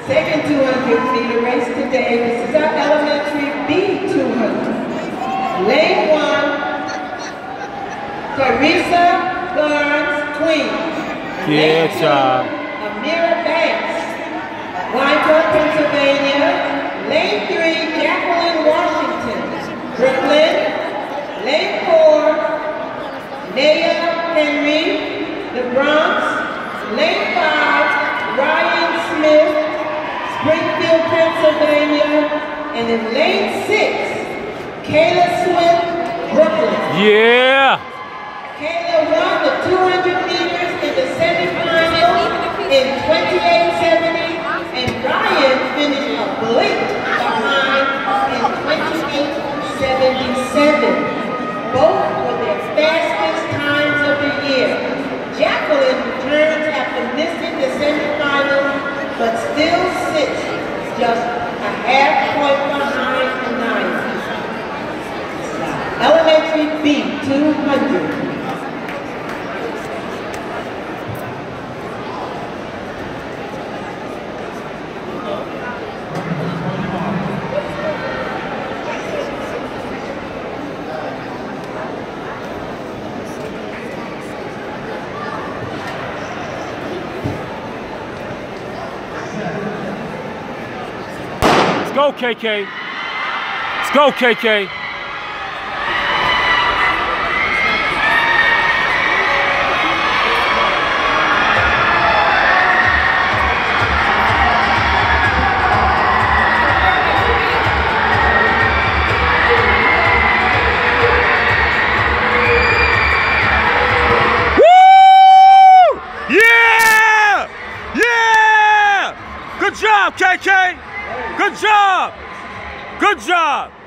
Second 200-meter race today. This is our elementary B200. Lane 1, Teresa Garnes Queen. Good job. Amira Banks, Wyncourt, Pennsylvania. Lane 3, Jacqueline Washington, Brooklyn. Lane 4, Naya Henry, the Bronx. Lane 5, Ryan Smith, Springfield, Pennsylvania. And in lane 6, Kayla Swift, Brooklyn. Yeah! Kayla won the 200 meters in the semifinal in 28:70, and Ryan finished a blink behind in 28:77. Both were their fastest times of the year. Jacqueline returns after missing the semifinal, but still sits just a half point behind the ninth. Elementary B200. Let's go, KK. Let's go, KK. Woo! Yeah! Yeah! Good job, KK. Good job. Good job!